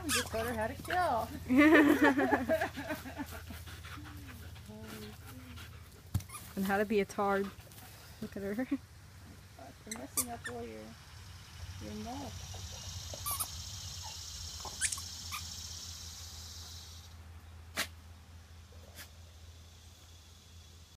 just taught her how to kill. And how to be a tard. Look at her. You're messing up all your mulch.